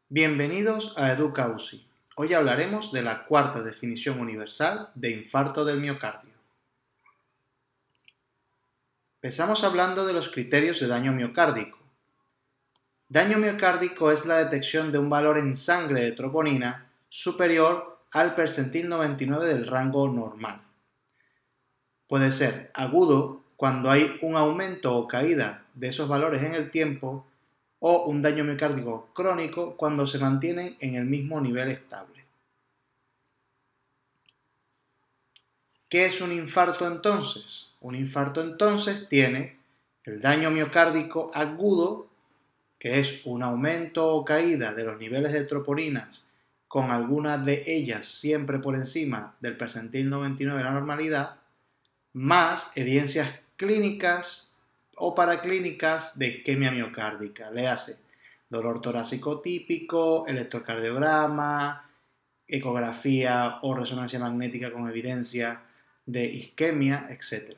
Bienvenidos a EducaUSI. Hoy hablaremos de la cuarta definición universal de infarto del miocardio. Empezamos hablando de los criterios de daño miocárdico. Daño miocárdico es la detección de un valor en sangre de troponina superior al percentil 99 del rango normal. Puede ser agudo cuando hay un aumento o caída de esos valores en el tiempo, o un daño miocárdico crónico cuando se mantienen en el mismo nivel estable. ¿Qué es un infarto entonces? Un infarto entonces tiene el daño miocárdico agudo, que es un aumento o caída de los niveles de troponinas, con algunas de ellas siempre por encima del percentil 99 de la normalidad, más evidencias clínicas o paraclínicas de isquemia miocárdica. Le hace dolor torácico típico, electrocardiograma, ecografía o resonancia magnética con evidencia de isquemia, etc.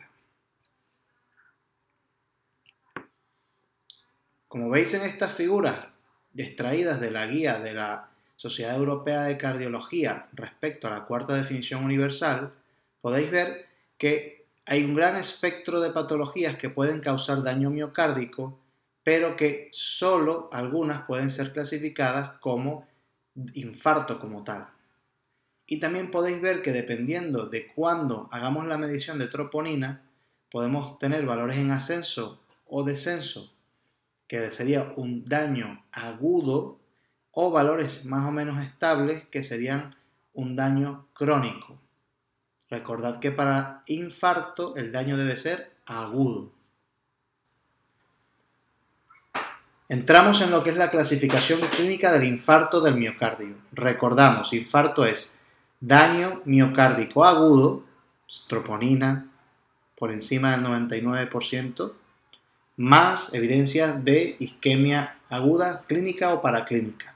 Como veis en estas figuras extraídas de la guía de la Sociedad Europea de Cardiología respecto a la cuarta definición universal, podéis ver que hay un gran espectro de patologías que pueden causar daño miocárdico, pero que solo algunas pueden ser clasificadas como infarto como tal. Y también podéis ver que dependiendo de cuándo hagamos la medición de troponina, podemos tener valores en ascenso o descenso, que sería un daño agudo, o valores más o menos estables, que serían un daño crónico. Recordad que para infarto el daño debe ser agudo. Entramos en lo que es la clasificación clínica del infarto del miocardio. Recordamos, infarto es daño miocárdico agudo, troponina por encima del 99%, más evidencias de isquemia aguda, clínica o paraclínica.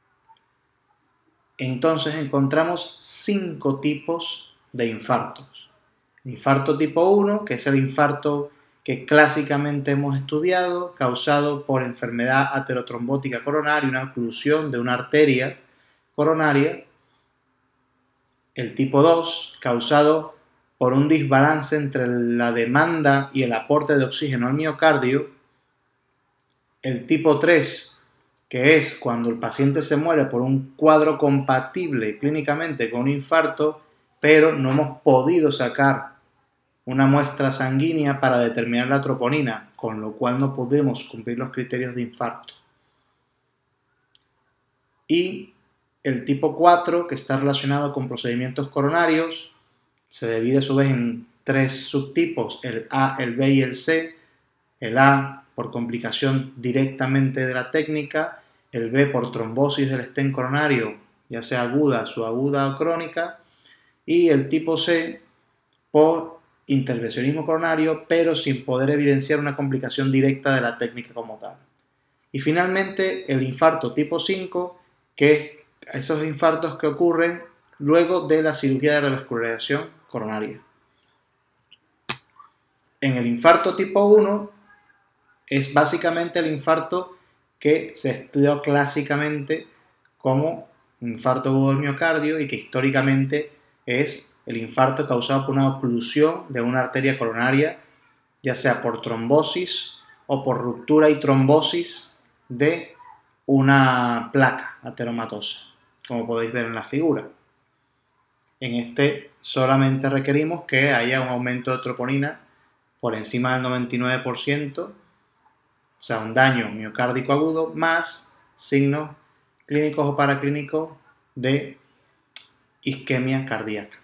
Entonces encontramos 5 tipos de infartos. Infarto tipo 1, que es el infarto que clásicamente hemos estudiado, causado por enfermedad aterotrombótica coronaria, una oclusión de una arteria coronaria. El tipo 2, causado por un desbalance entre la demanda y el aporte de oxígeno al miocardio. El tipo 3, que es cuando el paciente se muere por un cuadro compatible clínicamente con un infarto, pero no hemos podido sacar una muestra sanguínea para determinar la troponina, con lo cual no podemos cumplir los criterios de infarto. Y el tipo 4, que está relacionado con procedimientos coronarios, se divide a su vez en 3 subtipos, el A, el B y el C. El A por complicación directamente de la técnica, el B por trombosis del stent coronario, ya sea aguda, subaguda o crónica, y el tipo C por intervencionismo coronario, pero sin poder evidenciar una complicación directa de la técnica como tal. Y finalmente el infarto tipo 5, que es esos infartos que ocurren luego de la cirugía de revascularización coronaria. En el infarto tipo 1 es básicamente el infarto que se estudió clásicamente como infarto agudo del miocardio y que históricamente es el infarto causado por una oclusión de una arteria coronaria, ya sea por trombosis o por ruptura y trombosis de una placa ateromatosa, como podéis ver en la figura. En este solamente requerimos que haya un aumento de troponina por encima del 99%, o sea, un daño miocárdico agudo más signos clínicos o paraclínicos de isquemia cardíaca.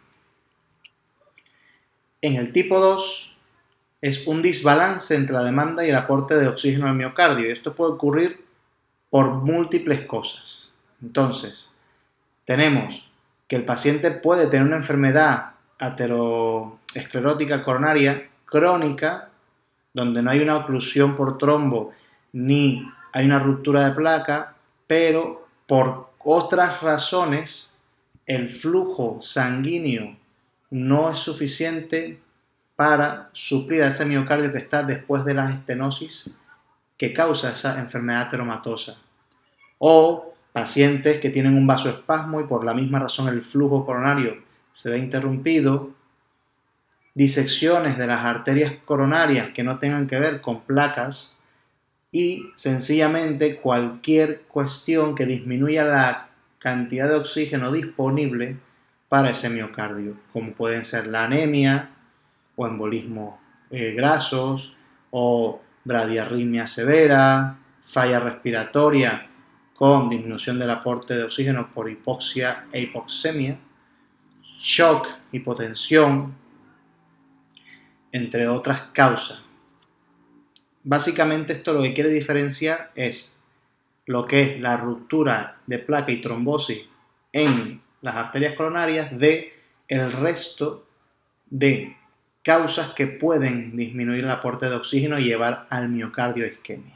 En el tipo 2 es un desbalance entre la demanda y el aporte de oxígeno al miocardio. Esto puede ocurrir por múltiples cosas. Entonces, tenemos que el paciente puede tener una enfermedad ateroesclerótica coronaria crónica, donde no hay una oclusión por trombo ni hay una ruptura de placa, pero por otras razones el flujo sanguíneo no es suficiente para suplir a ese miocardio que está después de la estenosis que causa esa enfermedad ateromatosa. O pacientes que tienen un vasoespasmo y por la misma razón el flujo coronario se ve interrumpido, disecciones de las arterias coronarias que no tengan que ver con placas y sencillamente cualquier cuestión que disminuya la cantidad de oxígeno disponible para ese miocardio, como pueden ser la anemia o embolismos grasos o bradiarritmia severa, falla respiratoria con disminución del aporte de oxígeno por hipoxia e hipoxemia, shock, hipotensión, entre otras causas. Básicamente esto lo que quiere diferenciar es lo que es la ruptura de placa y trombosis en las arterias coronarias de el resto de causas que pueden disminuir el aporte de oxígeno y llevar al miocardio a isquemia.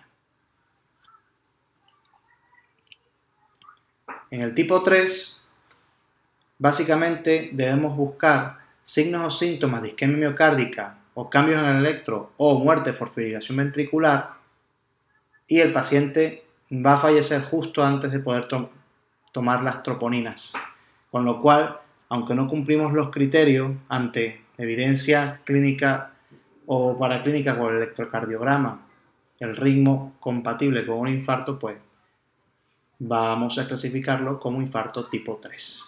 En el tipo 3, básicamente debemos buscar signos o síntomas de isquemia miocárdica o cambios en el electro o muerte por fibrilación ventricular y el paciente va a fallecer justo antes de poder tomar las troponinas. Con lo cual, aunque no cumplimos los criterios ante evidencia clínica o paraclínica con el electrocardiograma, el ritmo compatible con un infarto, pues vamos a clasificarlo como infarto tipo 3.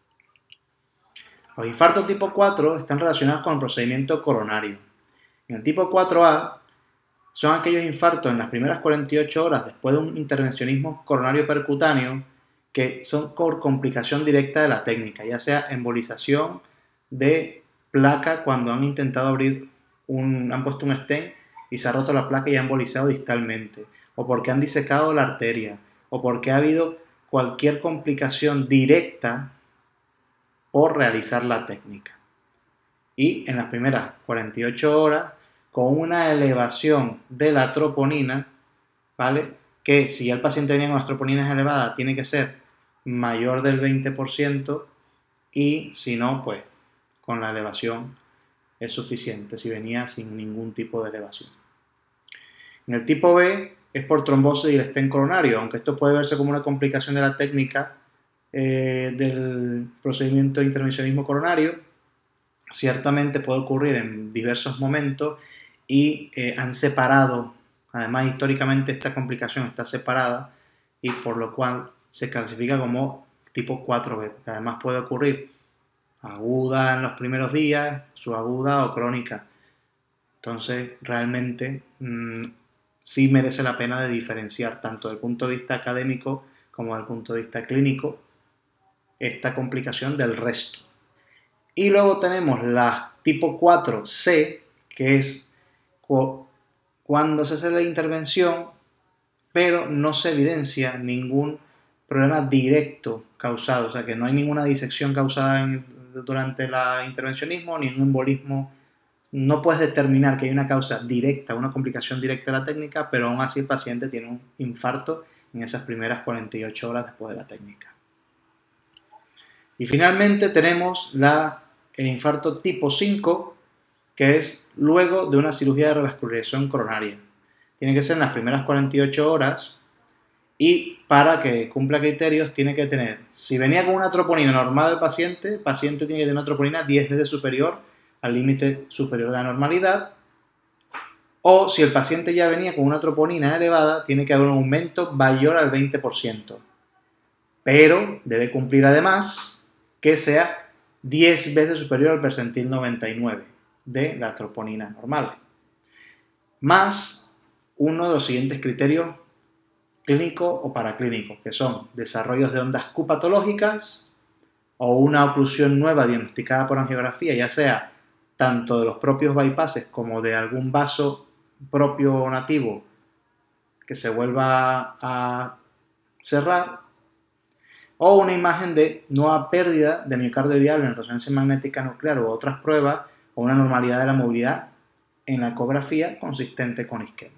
Los infartos tipo 4 están relacionados con el procedimiento coronario. En el tipo 4A son aquellos infartos en las primeras 48 horas después de un intervencionismo coronario percutáneo que son por complicación directa de la técnica, ya sea embolización de placa cuando han intentado abrir han puesto un stent y se ha roto la placa y ha embolizado distalmente, o porque han disecado la arteria, o porque ha habido cualquier complicación directa por realizar la técnica. Y en las primeras 48 horas, con una elevación de la troponina, ¿vale? Que si ya el paciente venía con las troponinas elevadas, tiene que ser mayor del 20%, y si no, pues con la elevación es suficiente, si venía sin ningún tipo de elevación. En el tipo B es por trombosis y el stent coronario, aunque esto puede verse como una complicación de la técnica del procedimiento de intervencionismo coronario, ciertamente puede ocurrir en diversos momentos y han separado, además históricamente esta complicación está separada y por lo cual se clasifica como tipo 4B, que además puede ocurrir aguda en los primeros días, subaguda o crónica. Entonces realmente sí merece la pena de diferenciar tanto desde el punto de vista académico como desde el punto de vista clínico esta complicación del resto. Y luego tenemos la tipo 4C, que es cuando se hace la intervención, pero no se evidencia ningún problema directo causado, o sea que no hay ninguna disección causada durante el intervencionismo, ni un embolismo. No puedes determinar que hay una causa directa, una complicación directa de la técnica, pero aún así el paciente tiene un infarto en esas primeras 48 horas después de la técnica. Y finalmente tenemos el infarto tipo 5, que es luego de una cirugía de revascularización coronaria. Tiene que ser en las primeras 48 horas y para que cumpla criterios tiene que tener, si venía con una troponina normal el paciente tiene que tener una troponina 10 veces superior al límite superior de la normalidad, o si el paciente ya venía con una troponina elevada, tiene que haber un aumento mayor al 20%, pero debe cumplir además que sea 10 veces superior al percentil 99 de la troponina normal, más uno de los siguientes criterios clínico o paraclínico, que son desarrollos de ondas Q patológicas o una oclusión nueva diagnosticada por angiografía, ya sea tanto de los propios bypasses como de algún vaso propio nativo que se vuelva a cerrar, o una imagen de nueva pérdida de miocardio viable en resonancia magnética nuclear u otras pruebas, o una normalidad de la movilidad en la ecografía consistente con isquemia.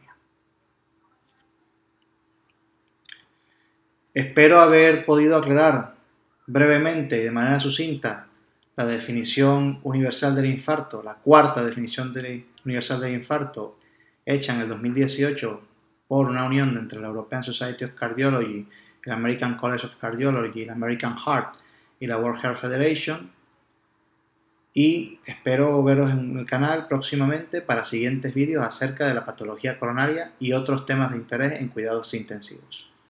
Espero haber podido aclarar brevemente y de manera sucinta la definición universal del infarto, la cuarta definición universal del infarto, hecha en el 2018 por una unión entre la European Society of Cardiology el American College of Cardiology, el American Heart y la World Heart Federation. Y espero veros en el canal próximamente para siguientes vídeos acerca de la patología coronaria y otros temas de interés en cuidados intensivos.